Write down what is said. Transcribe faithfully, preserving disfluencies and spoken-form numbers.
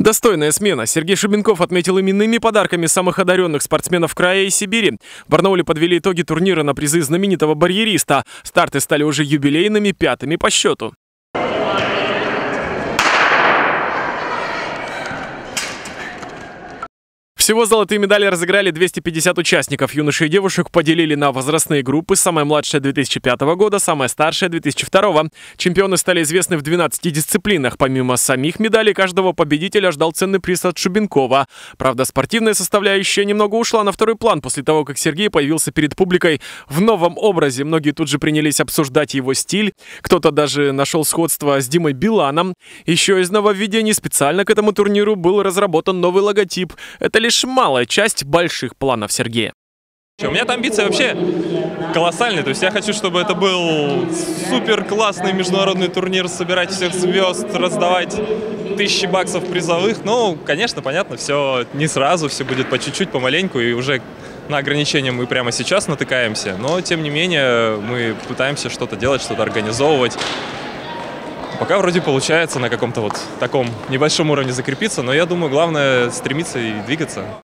Достойная смена. Сергей Шубенков отметил именными подарками самых одаренных спортсменов края и Сибири. В Барнауле подвели итоги турнира на призы знаменитого барьериста. Старты стали уже юбилейными, пятыми по счету. Всего золотые медали разыграли двести пятьдесят участников. Юношей и девушек поделили на возрастные группы. Самая младшая две тысячи пятого года, самая старшая две тысячи второго. Чемпионы стали известны в двенадцати дисциплинах. Помимо самих медалей, каждого победителя ждал ценный приз от Шубенкова. Правда, спортивная составляющая немного ушла на второй план после того, как Сергей появился перед публикой в новом образе. Многие тут же принялись обсуждать его стиль. Кто-то даже нашел сходство с Димой Биланом. Еще из нововведений специально к этому турниру был разработан новый логотип. Это лишь малая часть больших планов Сергея. У меня-то амбиции вообще колоссальные, то есть я хочу, чтобы это был супер классный международный турнир, собирать всех звезд, раздавать тысячи баксов призовых. Ну, конечно, понятно, все не сразу, все будет по чуть-чуть, помаленьку, и уже на ограничения мы прямо сейчас натыкаемся, но тем не менее мы пытаемся что-то делать, что-то организовывать. Пока вроде получается на каком-то вот таком небольшом уровне закрепиться, но я думаю, главное стремиться и двигаться.